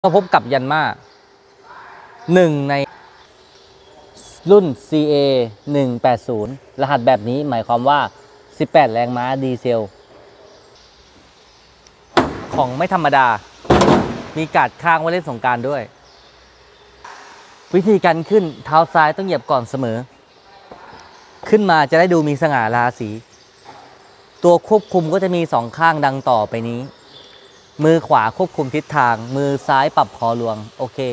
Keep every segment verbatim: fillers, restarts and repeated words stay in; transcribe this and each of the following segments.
ก็พบกับยันมาหนึ่งในรุ่น ซี เอ หนึ่งแปดศูนย์ รหัสแบบนี้หมายความว่าสิบแปดแรงม้าดีเซลของไม่ธรรมดามีการ์ดข้างไว้เล่นสงกรานต์ด้วย วิธีการขึ้นเท้าซ้ายต้องเหยียบก่อนเสมอ ขึ้นมาจะได้ดูมีสง่าราศีตัวควบคุมก็จะมีสองข้างดังต่อไปนี้มือขวาควบคุมทิศทางมือซ้ายปรับคอลวงโอเค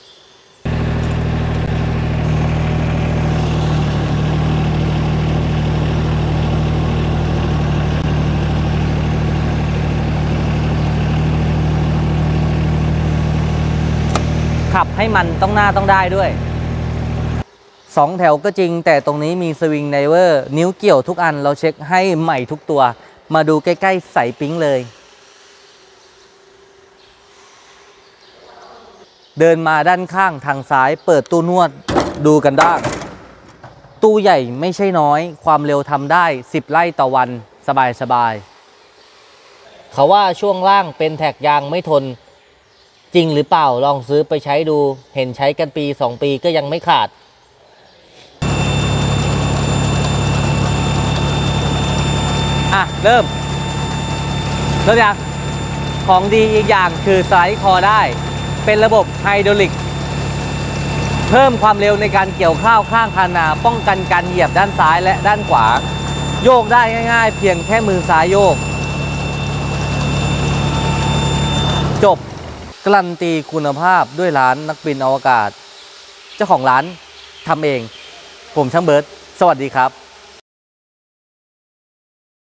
ขับให้มันต้องหน้าต้องได้ด้วยสองแถวก็จริงแต่ตรงนี้มีสวิงไดเวอร์นิ้วเกี่ยวทุกอันเราเช็คให้ใหม่ทุกตัวมาดูใกล้ๆใส่ปิ๊งเลยเดินมาด้านข้างทางซ้ายเปิดตู้นวดดูกันได้ตู้ใหญ่ไม่ใช่น้อยความเร็วทำได้สิบไร่ต่อวันสบายๆเขาว่าช่วงล่างเป็นแท็กยางไม่ทนจริงหรือเปล่าลองซื้อไปใช้ดูเห็นใช้กันปีสองปีก็ยังไม่ขาดอ่ะเริ่มเริ่มยังของดีอีกอย่างคือสไลด์คอได้เป็นระบบไฮดรอลิกเพิ่มความเร็วในการเกี่ยวข้าวข้างคันนาป้องกันการเหยียบด้านซ้ายและด้านขวาโยกได้ง่ายๆเพียงแค่มือซ้ายโยกจบการันตีคุณภาพด้วยร้านนักบินอวกาศเจ้าของร้านทำเองผมช่างเบิร์ดสวัสดีครับ